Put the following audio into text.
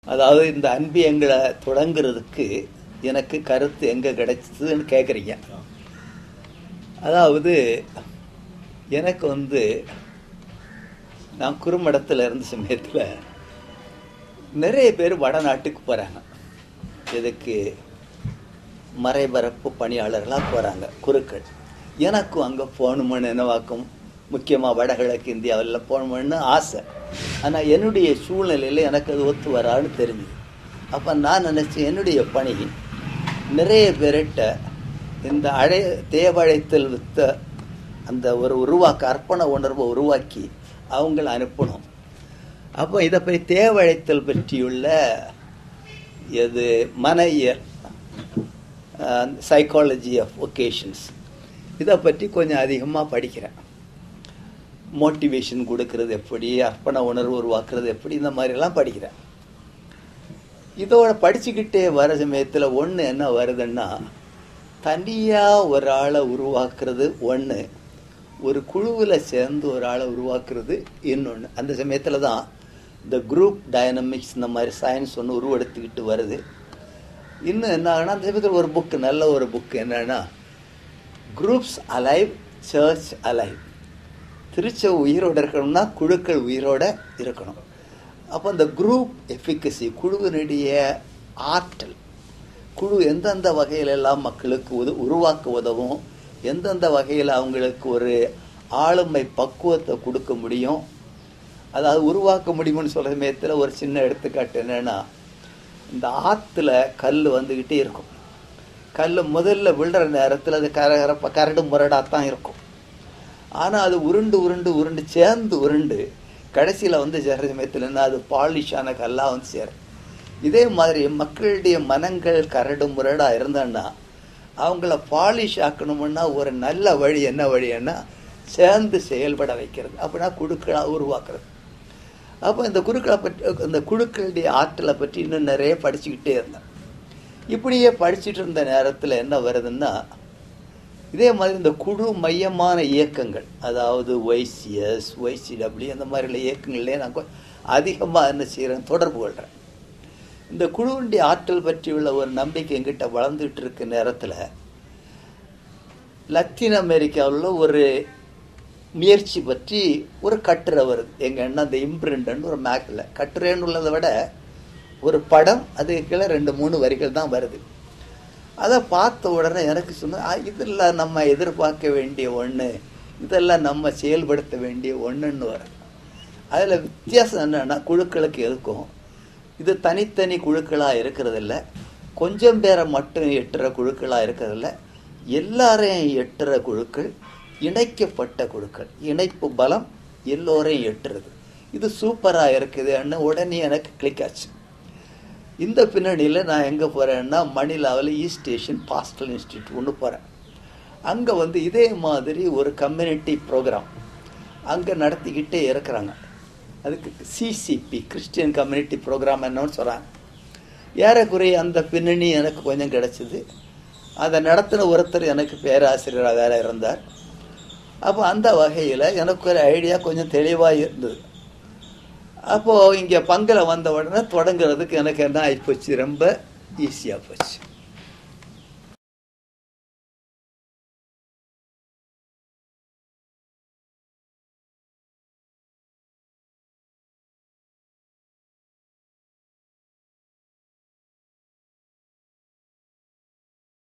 அதாவது இந்த அன்பியங்களை தொடங்குறதுக்கு எனக்கு கருத்து எங்கே கிடைச்சதுன்னு கேட்குறீங்க. அதாவது எனக்கு நான் குறுமடத்தில் இருந்த சமயத்தில் நிறைய பேர் வடநாட்டுக்கு போகிறாங்க. இதுக்கு மறைபரப்பு பணியாளர்களாக போகிறாங்க குருக்கள். எனக்கும் அங்கே போகணுமென்னு என்னவாக்கும், முக்கியமாக வடகிழக்கு இந்தியாவில் போகணுமென்னு ஆசை. ஆனால் என்னுடைய சூழ்நிலையில் எனக்கு அது ஒத்து வரான்னு தெரிஞ்சுது. அப்போ நான் நினச்சேன், என்னுடைய பணி நிறைய பேர்கிட்ட இந்த தேவழைத்தல் வித்த அந்த ஒரு அர்ப்பண உணர்வை உருவாக்கி அவங்கள அனுப்பணும். அப்போ இதை பற்றி தேவழைத்தல் பற்றியுள்ள எது மனையியல், சைக்காலஜி ஆஃப் ஒகேஷன்ஸ், இதை பற்றி கொஞ்சம் அதிகமாக படிக்கிறேன். மோட்டிவேஷன் கொடுக்கறது எப்படி, அர்ப்பண உணர்வு உருவாக்குறது எப்படி, இந்த மாதிரிலாம் படிக்கிறேன். இதோட படிச்சுக்கிட்டே வர சமயத்தில் ஒன்று என்ன வருதுன்னா, தனியாக ஒரு ஆளை உருவாக்குறது ஒன்று, ஒரு குழுவில் சேர்ந்து ஒரு ஆளை உருவாக்குறது இன்னொன்று. அந்த சமயத்தில் தான் இந்த குரூப் டைனமிக்ஸ் இந்த மாதிரி சயின்ஸ் ஒன்று உருவெடுத்துக்கிட்டு வருது. இன்னும் என்ன ஆகுனா, அந்த சமயத்தில் ஒரு புக்கு, நல்ல ஒரு புக்கு என்னன்னா, குரூப்ஸ் அலைவ் சர்ச் அலைவ். திருச்ச உயிரோடு இருக்கணும்னா குழுக்கள் உயிரோடு இருக்கணும். அப்போ அந்த குரூப் எஃபிகசி, குழுவினுடைய ஆற்றல், குழு எந்தெந்த வகையிலெல்லாம் மக்களுக்கு உருவாக்க உதவும், எந்தெந்த வகையில் அவங்களுக்கு ஒரு ஆளுமை பக்குவத்தை கொடுக்க முடியும், அதாவது உருவாக்க முடியும்னு சொல்கிற சமயத்தில் ஒரு சின்ன எடுத்துக்காட்டு என்னென்னா, இந்த ஆற்றுல கல் வந்துக்கிட்டே இருக்கும். கல் முதல்ல விழுற நேரத்தில் அது கரடு முரடாகத்தான் இருக்கும். ஆனால் அது உருண்டு சேர்ந்து கடைசியில் சேர்ற சமயத்தில் என்ன, அது பாலிஷான கல்லாக சேரும். இதே மாதிரி மக்களுடைய மனங்கள் கரடு முரடாக இருந்தோன்னா அவங்கள பாலிஷ் ஆக்கணும்னா ஒரு நல்ல வழி என்ன வழின்னா, சேர்ந்து செயல்பட வைக்கிறது, அப்படின்னா குழுக்களாக உருவாக்குறது. அப்போ இந்த குழுக்களுடைய ஆற்றலை பற்றி இன்னும் நிறைய படிச்சுக்கிட்டே இருந்தேன். இப்படியே படிச்சுட்டு இருந்த நேரத்தில் என்ன வருதுன்னா, இதே மாதிரி இந்த குழு மையமான இயக்கங்கள், அதாவது ஒய்சிஎஸ், ஒய்சிடபிள்யூ, அந்த மாதிரிയുള്ള இயக்கங்கள்லேயே நான் அதிகமாக என்ன செய்கிறேன், தொடர்பு கொள்கிறேன். இந்த குழுவுடைய ஆற்றல் பற்றியுள்ள ஒரு நம்பிக்கை எங்கிட்ட வளர்ந்துட்டு இருக்க நேரத்தில் லத்தீன் அமெரிக்காவில் ஒரு முயற்சி பற்றி ஒரு கட்டுரை வருது. எங்கள் என்ன அந்த இம்ப்ரிண்ட்னு ஒரு மேக்கில் கட்டுரைன்னு உள்ளதை விட ஒரு படம், அதுக்குள்ள 2-3 வரிகள் தான் வருது. அதை பார்த்த உடனே எனக்கு சொன்ன, இதெல்லாம் நம்ம எதிர்பார்க்க வேண்டிய ஒன்று, இதெல்லாம் நம்ம செயல்படுத்த வேண்டிய ஒன்றுன்னு வரும். அதில் வித்தியாசம் என்னென்னா, குழுக்களுக்கு எதுக்கும் இது தனித்தனி குழுக்களாக இருக்கிறதில்ல, கொஞ்சம் பேரை மட்டும் எட்டுற குழுக்களாக இருக்கிறதில்ல, எல்லாரையும் எட்டுற குழுக்கள், இணைக்கப்பட்ட குழுக்கள், இணைப்பு பலம் எல்லோரையும் எட்டுறது. இது சூப்பராக இருக்குதுன்னு உடனே எனக்கு கிளிக் ஆச்சு. இந்த பின்னணியில் நான் எங்கே போகிறேன்னா, மணிலாவில் ஈஸ்ட் ஏஷியன் பாஸ்டல் இன்ஸ்டியூட் ஒன்று போகிறேன். அங்கே இதே மாதிரி ஒரு கம்யூனிட்டி ப்ரோக்ராம் அங்கே நடத்திக்கிட்டே இருக்கிறாங்க. அதுக்கு சிசிபி, கிறிஸ்டியன் கம்யூனிட்டி ப்ரோக்ராம் என்னன்னு சொல்கிறாங்க. ஏறக்குறைய அந்த பின்னணி எனக்கு கொஞ்சம் கிடச்சிது. அதை நடத்தின ஒருத்தர் எனக்கு பேராசிரியராக வேற இருந்தார். அப்போ அந்த வகையில் எனக்கு ஒரு ஐடியா கொஞ்சம் தெளிவாக இருந்தது. அப்போது இங்கே பங்கில் வந்த உடனே தொடங்குறதுக்கு எனக்கு என்ன ஆகிப்போச்சு, ரொம்ப ஈஸியாக போச்சு.